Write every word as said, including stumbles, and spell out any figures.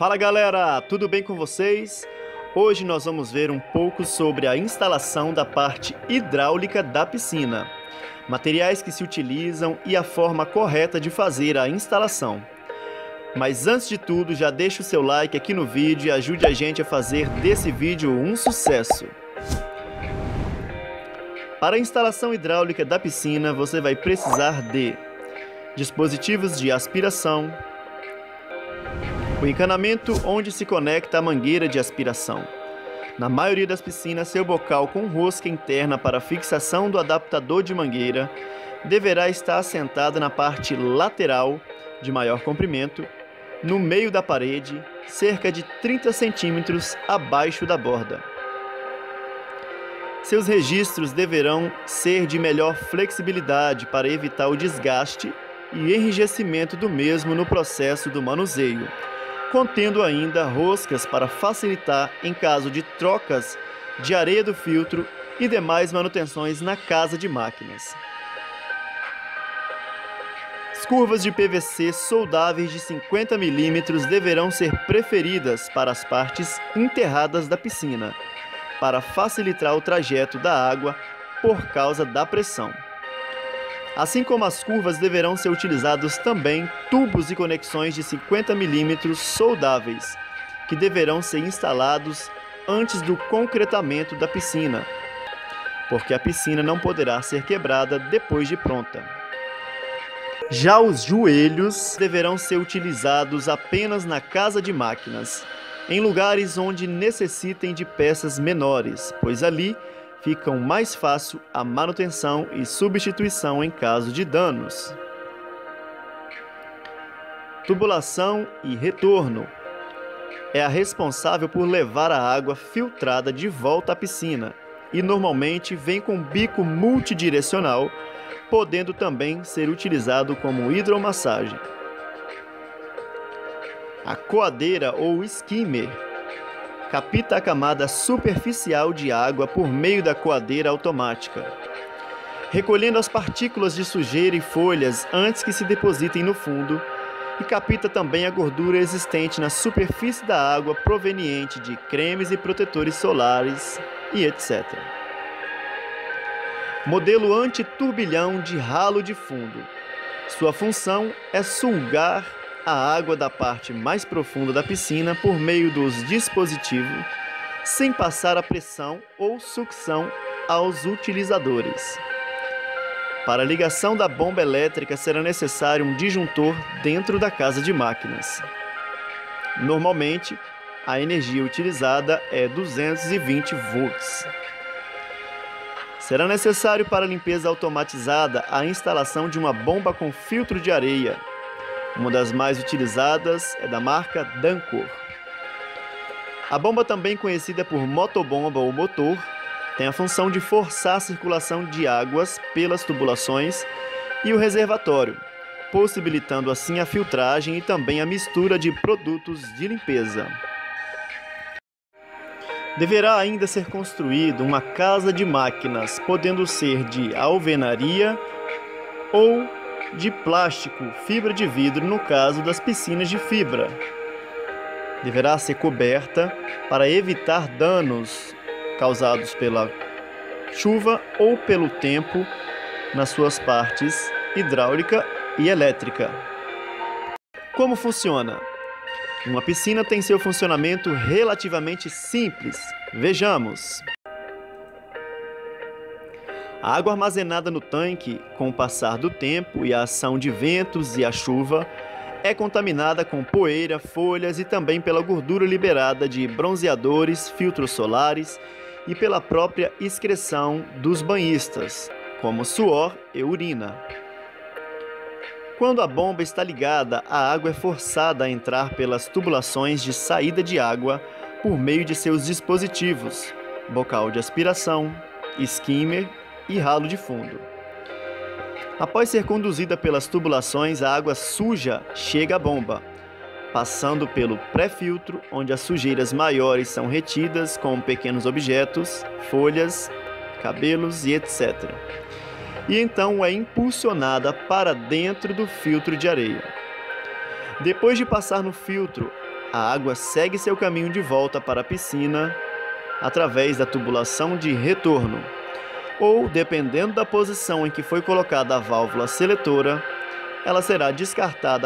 Fala galera, tudo bem com vocês? Hoje nós vamos ver um pouco sobre a instalação da parte hidráulica da piscina, materiais que se utilizam e a forma correta de fazer a instalação. Mas antes de tudo, já deixa o seu like aqui no vídeo e ajude a gente a fazer desse vídeo um sucesso. Para a instalação hidráulica da piscina, você vai precisar de dispositivos de aspiração, o encanamento onde se conecta a mangueira de aspiração. Na maioria das piscinas, seu bocal com rosca interna para fixação do adaptador de mangueira deverá estar assentado na parte lateral de maior comprimento, no meio da parede, cerca de trinta centímetros abaixo da borda. Seus registros deverão ser de melhor flexibilidade para evitar o desgaste e enrijecimento do mesmo no processo do manuseio, contendo ainda roscas para facilitar em caso de trocas de areia do filtro e demais manutenções na casa de máquinas. As curvas de P V C soldáveis de cinquenta milímetros deverão ser preferidas para as partes enterradas da piscina, para facilitar o trajeto da água por causa da pressão. Assim como as curvas, deverão ser utilizados também tubos e conexões de cinquenta milímetros soldáveis, que deverão ser instalados antes do concretamento da piscina, porque a piscina não poderá ser quebrada depois de pronta. Já os joelhos deverão ser utilizados apenas na casa de máquinas, em lugares onde necessitem de peças menores, pois ali ficam mais fácil a manutenção e substituição em caso de danos. Tubulação e retorno é a responsável por levar a água filtrada de volta à piscina e normalmente vem com bico multidirecional, podendo também ser utilizado como hidromassagem. A coadeira ou skimmer capta a camada superficial de água por meio da coadeira automática, recolhendo as partículas de sujeira e folhas antes que se depositem no fundo, e capta também a gordura existente na superfície da água proveniente de cremes e protetores solares e etcétera. Modelo anti-turbilhão de ralo de fundo. Sua função é sugar a água da parte mais profunda da piscina por meio dos dispositivos, sem passar a pressão ou sucção aos utilizadores. Para a ligação da bomba elétrica será necessário um disjuntor dentro da casa de máquinas. Normalmente, a energia utilizada é duzentos e vinte volts. Será necessário para a limpeza automatizada a instalação de uma bomba com filtro de areia. Uma das mais utilizadas é da marca Dancor. A bomba, também conhecida por motobomba ou motor, tem a função de forçar a circulação de águas pelas tubulações e o reservatório, possibilitando assim a filtragem e também a mistura de produtos de limpeza. Deverá ainda ser construída uma casa de máquinas, podendo ser de alvenaria ou de plástico, fibra de vidro no caso das piscinas de fibra. Deverá ser coberta para evitar danos causados pela chuva ou pelo tempo nas suas partes hidráulica e elétrica. Como funciona? Uma piscina tem seu funcionamento relativamente simples. Vejamos. A água armazenada no tanque, com o passar do tempo e a ação de ventos e a chuva, é contaminada com poeira, folhas e também pela gordura liberada de bronzeadores, filtros solares e pela própria excreção dos banhistas, como suor e urina. Quando a bomba está ligada, a água é forçada a entrar pelas tubulações de saída de água por meio de seus dispositivos, bocal de aspiração, skimmer e ralo de fundo. Após ser conduzida pelas tubulações, a água suja chega à bomba, passando pelo pré-filtro, onde as sujeiras maiores são retidas com pequenos objetos, folhas, cabelos e etcétera. E então é impulsionada para dentro do filtro de areia. Depois de passar no filtro, a água segue seu caminho de volta para a piscina através da tubulação de retorno, ou, dependendo da posição em que foi colocada a válvula seletora, ela será descartada